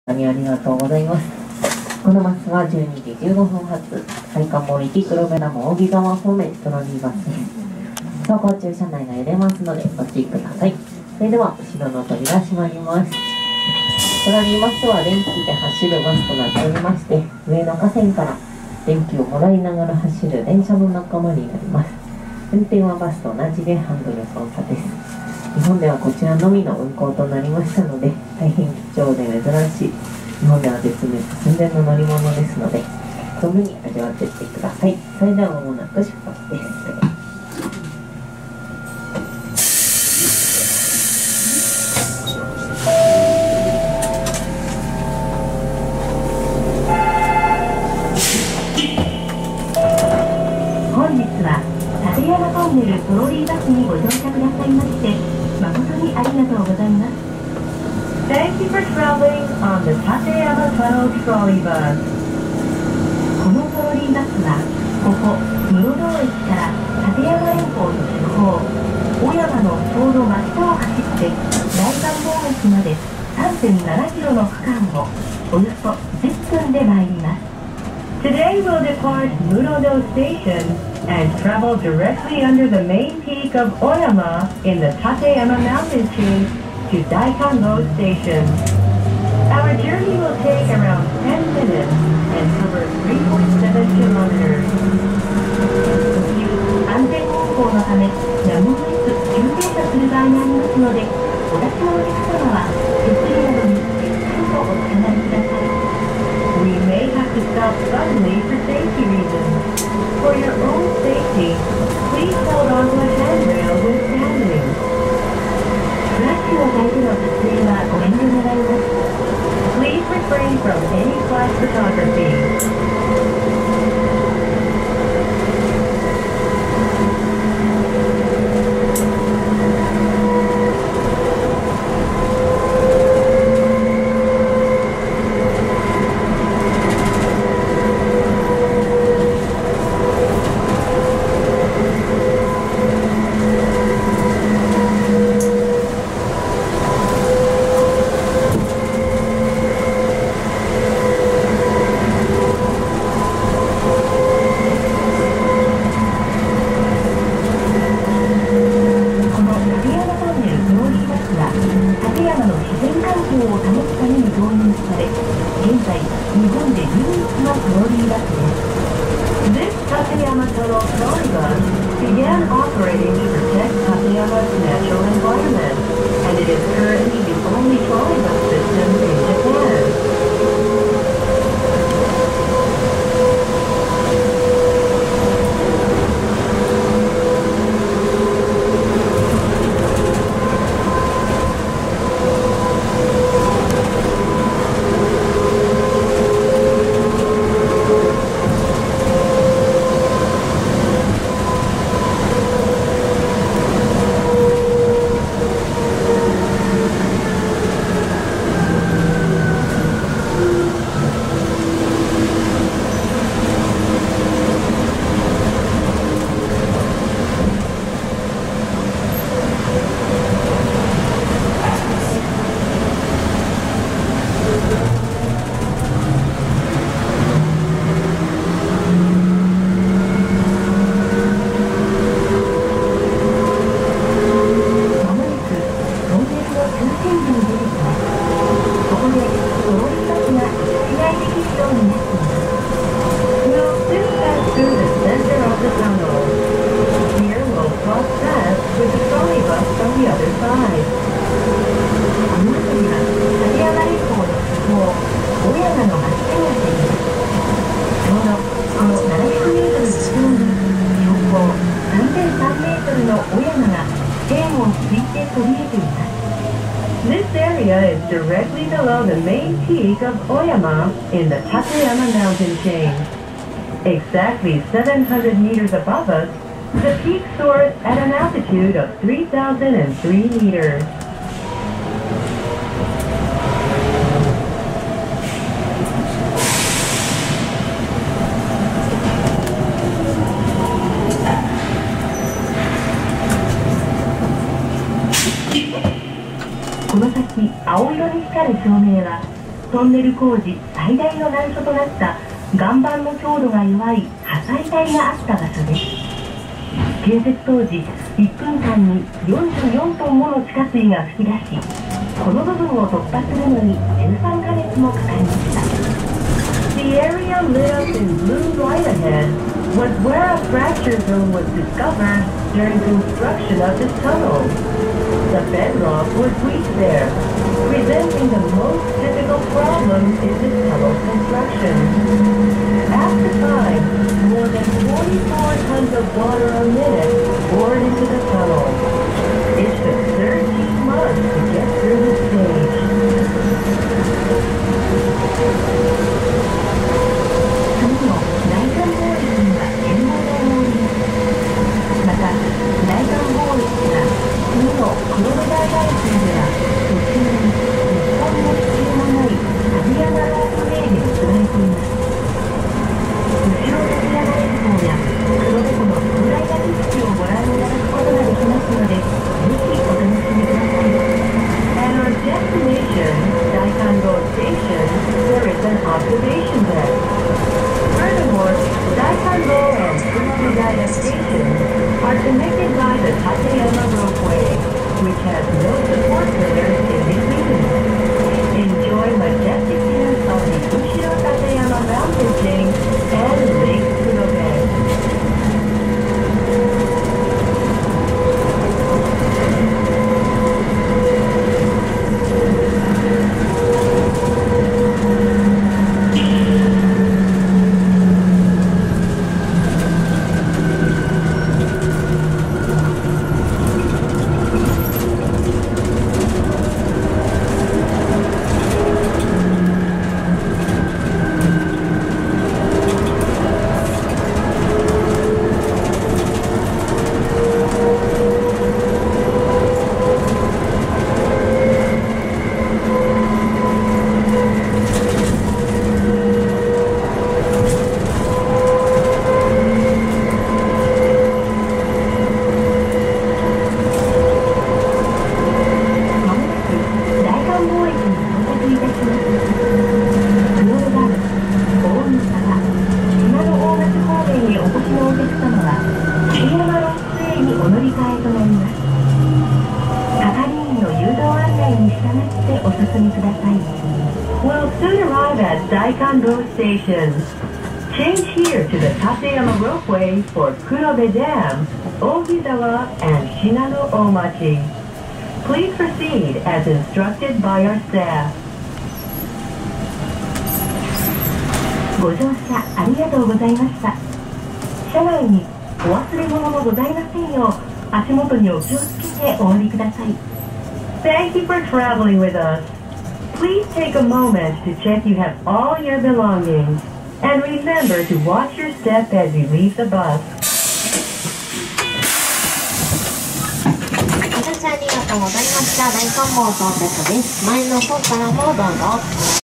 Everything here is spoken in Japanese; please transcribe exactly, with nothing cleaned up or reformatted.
ありがとうございます。このバスはじゅうにじじゅうごふん発、埼玉行き黒部ダム扇沢方面トロリーバスです。走行中車内が揺れますのでご注意ください。それでは後ろの扉閉まります。トロリーバスは電気で走るバスとなっておりまして、上の架線から電気をもらいながら走る電車の仲間になります。運転はバスと同じでハンドル操作です。日本ではこちらのみの運行となりましたので、大変貴重で珍しい、日本では絶滅寸前の乗り物ですので、存分に味わっていってください。それでは間もなく出発です。本日は立山トンネルトロリーバスにご乗車くださいまして誠にありがとうございます。 Thank you for traveling on the Tateyama Tunnel Trolley Bus. このトロリーバスはここ室堂駅から立山連峰の主峰小山のちょうど真下を走って大観峰駅まで さんてんななキロの区間をおよそじゅっぷんで参ります。 Today we'll depart Murodo Station and travel directly under the main peak of Oyama in the Tateyama mountain chain to Daikango Station. Our journey will take around ten minutes and cover three point seven kilometers. 途中、安全運行のため、やむを得ず急停車する場合がありますので、お立ちのお客様は手すりなどにしっかりとおつかまりください。We may have to stop suddenly for safety reasons. For your own safety, please hold on to a handrail when standing. フラッシュのタイプの撮影はご遠慮願います。Please refrain from any flash photography. In the Tateyama mountain chain. Exactly seven hundred meters above us, the peak soars at an altitude of three thousand three meters. この先、青色に光る照明はトンネル工事最大の難所となった岩盤の強度が弱い破砕帯があった場所です。建設当時、いっぷんかんによんじゅうよんトンもの地下水が噴き出し、この部分を突破するのにじゅうさんかげつもかかりました。The area lit up in blue light ahead was where a fracture zone was discovered during construction of this tunnel. The bedrock was weak there, presenting the most difficult problem in this tunnel construction. At the time, more than forty-four tons of water a minute poured into the tunnel. It took thirteen months to get through the stage. 次の大観貿易には展望台もおります。また、大観貿易から次の黒部大台数では途中に一本も必要のない旅山ロープウェイで結ばれています。後ろ旅山列島や黒部湖の壮大な景色をご覧いただくことができますので、ぜひお楽しみください。At our destination, Daikan Road Station, there is an observation deck. Furthermore, Daikan Road and Kurobudaya Station are connected by the Tateyama Ropeway, which has no support pillars in between. Enjoy majestic views of the Ushiro Tateyama mountain chain and Lake Kurobe. お進みください。We'll soon arrive at Daikan Road Station. Change here to the Tateyama Ropeway for Kurobe Dam, Ogizawa, and Shinano Omachi. Please proceed as instructed by our staff. ご乗車ありがとうございました。車内にお忘れ物もございませんよう、足元にお気をつけてお降りください。Thank you for traveling with us. Please take a moment to check you have all your belongings. And remember to watch your step as you leave the bus. ご乗車ありがとうございました。大観妄想ベッドです。前の方からもどうぞ。